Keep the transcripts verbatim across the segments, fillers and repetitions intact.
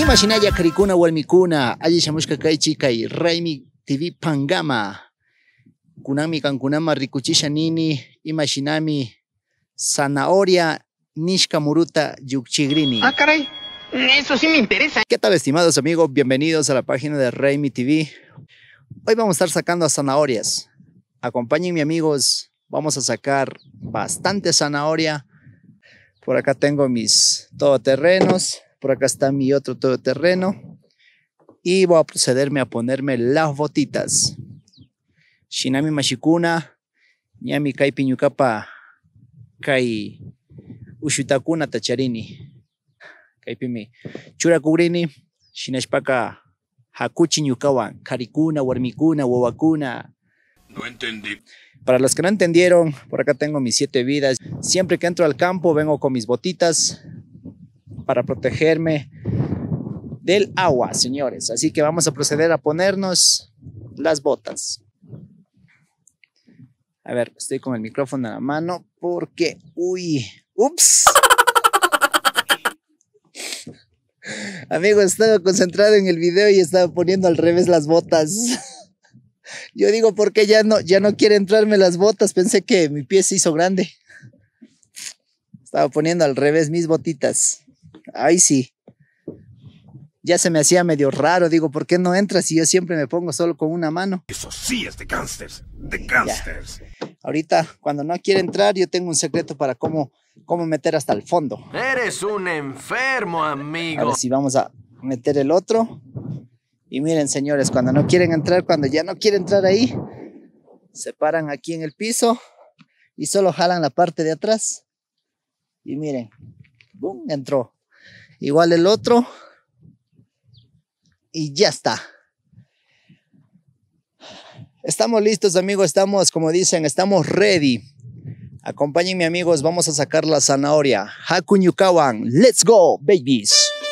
Imashinaya karikuna walmikuna alli shamushka kaychi kay Raymi T V Pangama kunami kankunama rikuchisha nini imashinami zanahoria nishka muruta yukchigrini. Ah, caray, eso sí me interesa. ¿Qué tal, estimados amigos? Bienvenidos a la página de Raymi T V. Hoy vamos a estar sacando zanahorias. Acompáñenme, amigos, vamos a sacar bastante zanahoria. Por acá tengo mis todoterrenos, por acá está mi otro todoterreno y voy a procederme a ponerme las botitas. Shinami mashikuna, ñami kai piñukapa kai ushutakuna tacharini. Kaipimi churakugrini, shinashpaka hakuchi ñukawan, karikuna, warmikuna, wawakuna. No entendí. Para los que no entendieron, por acá tengo mis siete vidas. Siempre que entro al campo vengo con mis botitas para protegerme del agua, señores. Así que vamos a proceder a ponernos las botas. A ver, estoy con el micrófono en la mano porque... ¡Uy! ¡Ups! Amigos, estaba concentrado en el video y estaba poniendo al revés las botas. Yo digo, ¿por qué ya no, ya no quiere entrarme las botas? Pensé que mi pie se hizo grande. Estaba poniendo al revés mis botitas. Ay, sí. Ya se me hacía medio raro. Digo, ¿por qué no entras si yo siempre me pongo solo con una mano? Eso sí es de gangsters, de gangsters. Ya. Ahorita, cuando no quiere entrar, yo tengo un secreto para cómo, cómo meter hasta el fondo. Eres un enfermo, amigo. Ahora sí, vamos a meter el otro. Y miren, señores, cuando no quieren entrar, cuando ya no quieren entrar ahí, se paran aquí en el piso y solo jalan la parte de atrás. Y miren, ¡bum!, entró. Igual el otro. Y ya está. Estamos listos, amigos. Estamos, como dicen, estamos ready. Acompáñenme, amigos. Vamos a sacar la zanahoria. Hakunyukawan. Let's go, babies.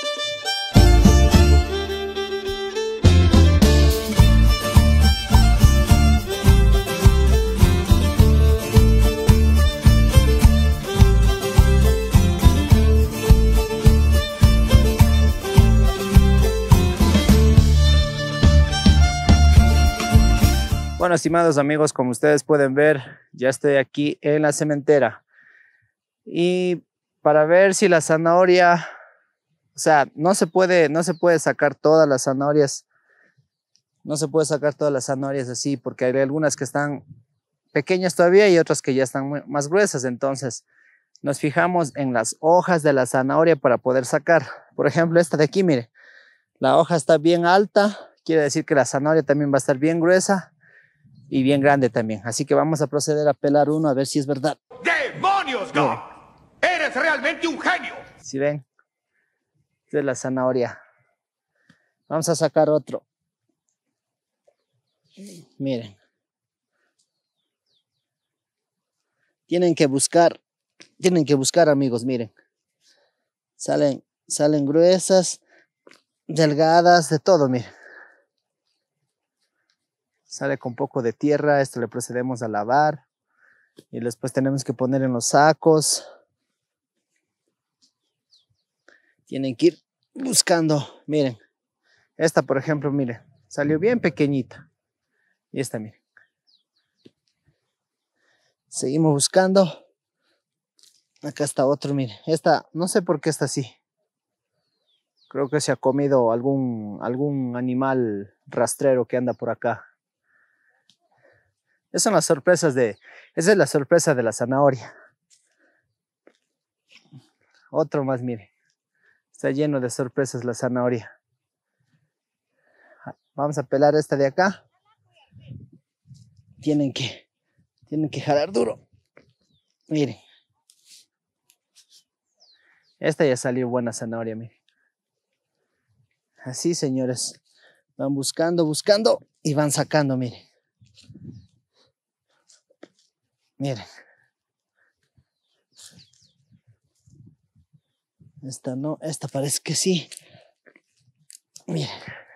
Bueno, estimados amigos, como ustedes pueden ver, ya estoy aquí en la cementera. Y para ver si la zanahoria, o sea, no se puede, no se puede sacar todas las zanahorias. No se puede sacar todas las zanahorias así, porque hay algunas que están pequeñas todavía y otras que ya están muy, más gruesas. Entonces, nos fijamos en las hojas de la zanahoria para poder sacar. Por ejemplo, esta de aquí, mire, la hoja está bien alta, quiere decir que la zanahoria también va a estar bien gruesa. Y bien grande también. Así que vamos a proceder a pelar uno a ver si es verdad. ¡Demonios, God! ¡Eres realmente un genio! Si ven, esta es la zanahoria. Vamos a sacar otro. Miren. Tienen que buscar, tienen que buscar, amigos, miren. Salen, salen gruesas, delgadas, de todo, miren. Sale con poco de tierra, esto le procedemos a lavar y después tenemos que poner en los sacos. Tienen que ir buscando, miren, esta por ejemplo, miren, salió bien pequeñita y esta, miren. Seguimos buscando, acá está otro, miren, esta, no sé por qué está así. Creo que se ha comido algún, algún animal rastrero que anda por acá. Esas son las sorpresas de... Esa es la sorpresa de la zanahoria. Otro más, mire. Está lleno de sorpresas la zanahoria. Vamos a pelar esta de acá. Tienen que... Tienen que jalar duro. Miren. Esta ya salió buena zanahoria, miren. Así, señores. Van buscando, buscando y van sacando, miren. Miren. Esta no, esta parece que sí. Miren.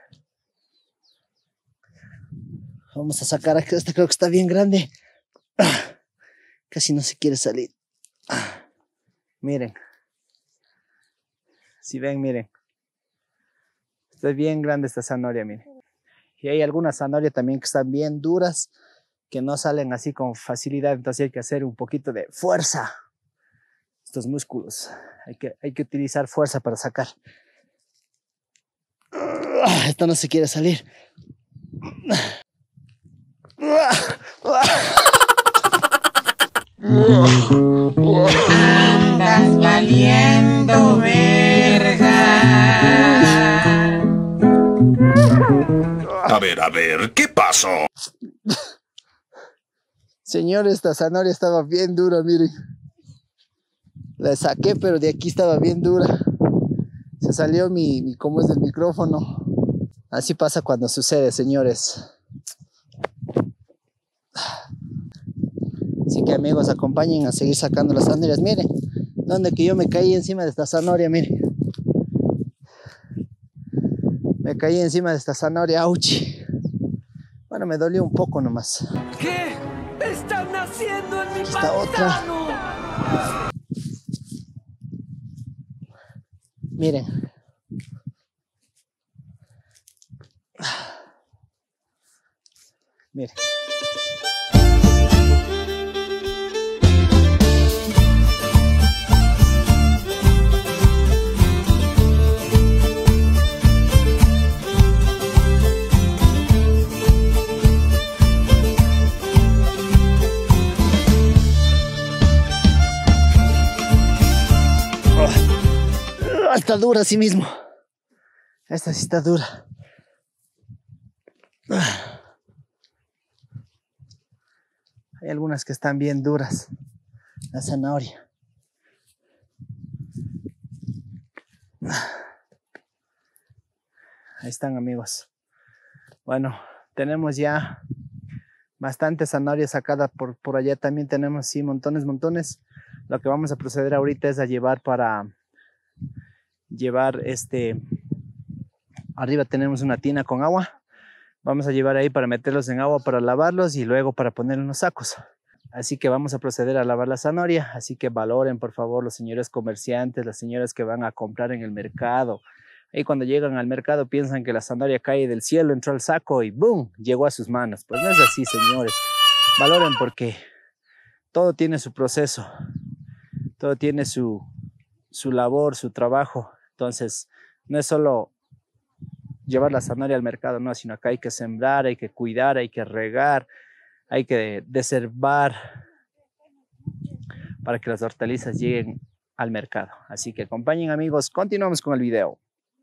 Vamos a sacar aquí, esta creo que está bien grande. Casi no se quiere salir. Miren. Si ven, miren. Está bien grande esta zanahoria, miren. Y hay algunas zanahorias también que están bien duras, que no salen así con facilidad, entonces hay que hacer un poquito de fuerza. Estos músculos, hay que, hay que utilizar fuerza para sacar. Esto no se quiere salir. Andas valiendo verga. A ver, a ver, ¿qué pasó? Señor, esta zanahoria estaba bien dura, miren. La saqué, pero de aquí estaba bien dura. Se salió mi, mi cómo es del micrófono. Así pasa cuando sucede, señores. Así que, amigos, acompañen a seguir sacando las zanahorias. Miren, donde que yo me caí encima de esta zanahoria, miren. Me caí encima de esta zanahoria, ouch. Bueno, me dolió un poco nomás. ¿Qué están haciendo en mi Esta otra. Miren. Miren. Está dura así mismo. Esta sí está dura. Hay algunas que están bien duras. La zanahoria. Ahí están, amigos. Bueno, tenemos ya bastante zanahoria sacada por, por allá. También tenemos, sí, montones, montones. Lo que vamos a proceder ahorita es a llevar para... llevar este arriba tenemos una tina con agua, vamos a llevar ahí para meterlos en agua para lavarlos y luego para ponerlos en los sacos. Así que vamos a proceder a lavar la zanahoria, así que valoren por favor los señores comerciantes, las señoras que van a comprar en el mercado. Ahí cuando llegan al mercado piensan que la zanahoria cae del cielo, entró al saco y ¡boom! Llegó a sus manos. Pues no es así, señores. Valoren porque todo tiene su proceso, todo tiene su, su labor, su trabajo. Entonces, no es solo llevar la zanahoria al mercado, no, sino acá hay que sembrar, hay que cuidar, hay que regar, hay que deservar para que las hortalizas lleguen al mercado. Así que acompañen, amigos, continuamos con el video.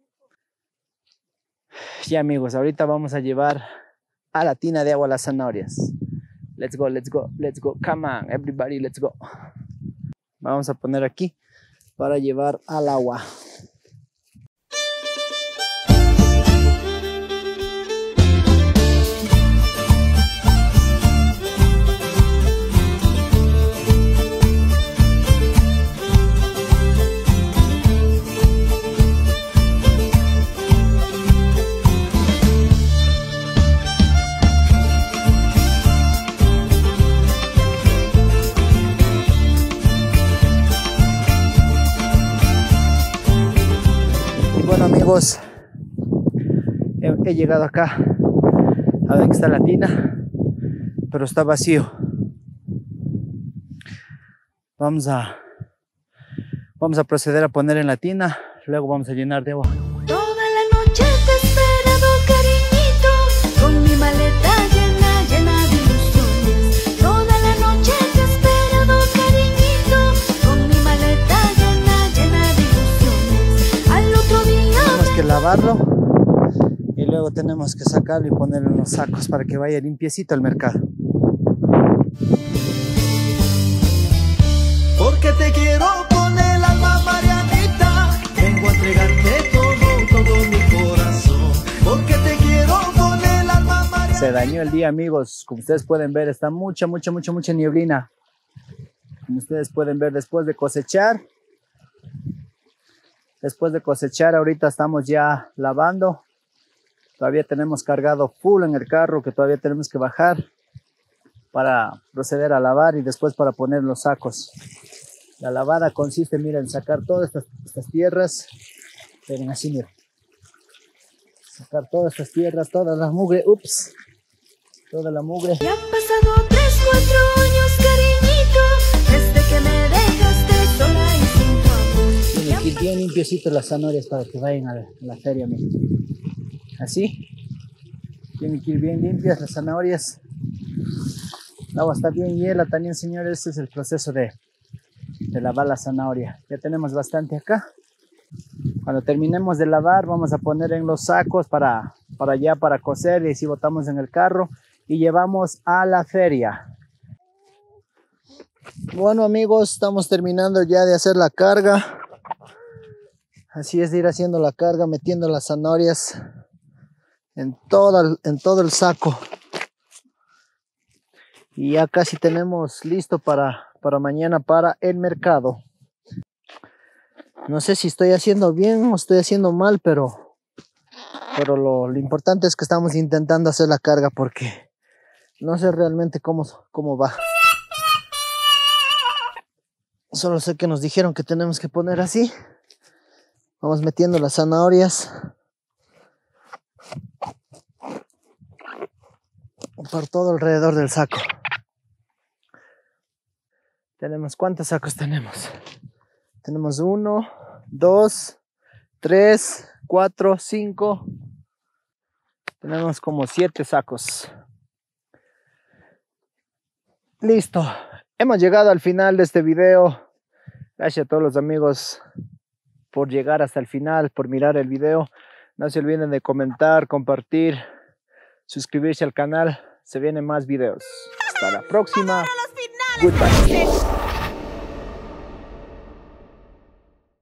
Ya, amigos, ahorita vamos a llevar a la tina de agua las zanahorias. Let's go, let's go, let's go, come on, everybody, let's go. Vamos a poner aquí para llevar al agua. Bueno, amigos, he, he llegado acá a donde está la tina, pero está vacío. Vamos a vamos a proceder a poner en la tina, luego vamos a llenar de agua. Toda la noche te he esperado, cariñito, con mi maleta llena, llena de ilusiones. Toda la noche te he esperado, cariñito, con mi maleta llena, llena de ilusiones. Al otro día tenemos que lavarlo y luego tenemos que sacarlo y ponerlo en los sacos para que vaya limpiecito al mercado. Porque te quiero con el alma, Marianita, vengo a entregarte todo, todo mi corazón. Porque te quiero con el alma, Marianita. Se dañó el día, amigos. Como ustedes pueden ver, está mucha, mucha, mucha, mucha nieblina. Como ustedes pueden ver, después de cosechar, después de cosechar, ahorita estamos ya lavando. Todavía tenemos cargado full en el carro que todavía tenemos que bajar para proceder a lavar y después para poner los sacos. La lavada consiste, miren, en sacar todas estas, estas tierras. Miren, así, miren. Sacar todas estas tierras, toda la mugre, ups, toda la mugre. Ya han pasado tres, cuatro años, cariñito, desde que me dejaste sola y sin tu amor. Tienen que ir bien limpiecitos las zanahorias para que vayan a la, a la feria, miren. Así. Tienen que ir bien limpias las zanahorias. El agua está bien hiela también, señores. Este es el proceso de, de lavar la zanahoria. Ya tenemos bastante acá. Cuando terminemos de lavar, vamos a poner en los sacos para, para allá, para cocer, y así botamos en el carro y llevamos a la feria. Bueno, amigos, estamos terminando ya de hacer la carga. Así es de ir haciendo la carga, metiendo las zanahorias en todo el, en todo el saco. Y ya casi tenemos listo para, para mañana para el mercado. No sé si estoy haciendo bien o estoy haciendo mal, pero, pero lo, lo importante es que estamos intentando hacer la carga porque no sé realmente cómo, cómo va. Solo sé que nos dijeron que tenemos que poner así. Vamos metiendo las zanahorias por todo alrededor del saco. Tenemos, ¿cuántos sacos tenemos? Tenemos uno, dos, tres, cuatro, cinco. Tenemos como siete sacos. Listo. Hemos llegado al final de este video. Gracias a todos los amigos por llegar hasta el final, por mirar el video. No se olviden de comentar, compartir, suscribirse al canal. Se vienen más videos. Hasta la próxima. Goodbye.